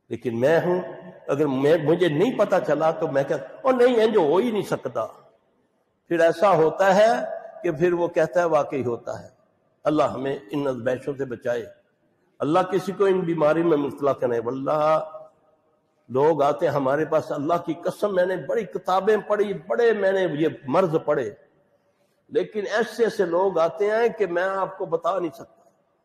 لیکن میں ہوں، اگر مجھے نہیں پتا چلا تو میں کہتا اور نہیں ہے جو ہو ہی نہیں سکتا، پھر ایسا ہوتا ہے کہ پھر وہ کہتا ہے واقعی ہوتا ہے۔ اللہ ہمیں ان ازمائشوں سے بچائے، اللہ کسی کو ان بیماری میں مبتلا کرے۔ واللہ لوگ آتے ہیں ہمارے پاس، اللہ کی قسم میں نے بڑی کتابیں پڑھی، بڑے میں نے یہ مرض پڑھے، لیکن ایسے ایسے لوگ آتے ہیں کہ میں آپ کو بتا نہیں سکتا۔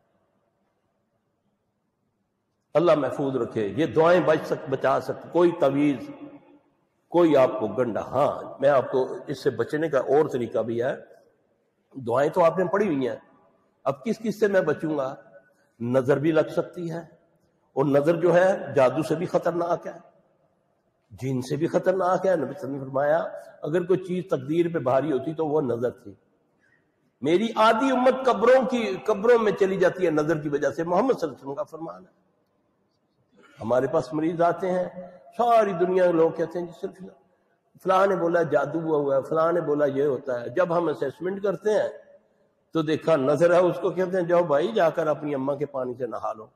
اللہ محفوظ رکھے، یہ دعائیں بچا سکتے، کوئی تعویذ، کوئی آپ کو گنڈا۔ ہاں میں آپ کو اس سے بچنے کا اور طریقہ بھی ہے، دعائیں تو آپ نے پڑھی ہوئی ہیں، اب کس کس سے میں بچوں گا؟ نظر بھی لگ سکتی ہے، اور نظر جو ہے جادو سے بھی خطرناک ہے، جن سے بھی خطرناک ہے۔ نبی صلی اللہ علیہ وسلم نے فرمایا اگر کوئی چیز تقدیر پہ بھاری ہوتی تو وہ نظر تھی۔ میری آدھی امت قبروں میں چلی جاتی ہے نظر کی وجہ سے، محمد صلی اللہ علیہ وسلم کا فرمان ہے۔ ہمارے پاس مریض آتے ہیں، ساری دنیا کے لوگ کہتے ہیں جی صرف فلاں نے بولا جادو ہوا ہے، فلاں نے بولا یہ ہوتا ہے۔ جب ہم اسیسمنٹ کرتے ہیں تو دیکھا نظر ہے، اس کو کہتے ہیں جاؤ بھائی جا کر اپنی اماں کے پانی سے نہا لو۔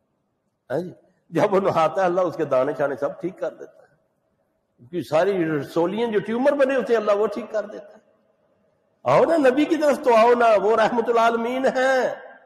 جب وہ نہاتا ہے اللہ اس کے دانے چھانے سب ٹھیک کر دیتا ہے، کیونکہ ساری رسولیاں جو ٹیومر بنے ہوتے ہیں اللہ وہ ٹھیک کر دیتا ہے۔ آؤ نا نبی کی طرف تو آؤ نا، وہ رحمت العالمین ہیں،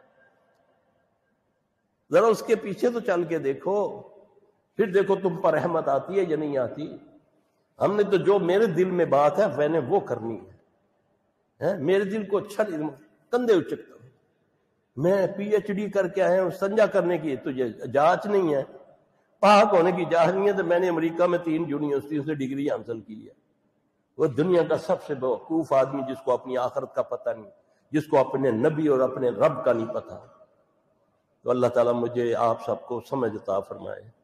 ذرا اس کے پیچھے تو چل کے دیکھو، پھر دیکھو تم پر رحمت آتی ہے یا نہیں آتی۔ ہم نے تو جو میرے دل میں بات ہے میں نے وہ کرنی ہے، میرے دل کو اچھا نہیں، کندھے اچکتا ہوں، میں پی ایچ ڈی کر کے آیا ہوں، سنجا کرنے کی تجھے جانچ نہیں ہے، پاک ہونے کی جانچ نہیں ہے، تو میں نے امریکہ میں 3 یونیورسٹیوں سے ڈگری حاصل کی ہے۔ وہ دنیا کا سب سے بیوقوف آدمی جس کو اپنی آخرت کا پتہ نہیں، جس کو اپنے نبی اور اپنے رب کا نہیں پتہ۔ تو اللہ تعالیٰ مجھے آپ سب کو سمجھ عطا فرمائے۔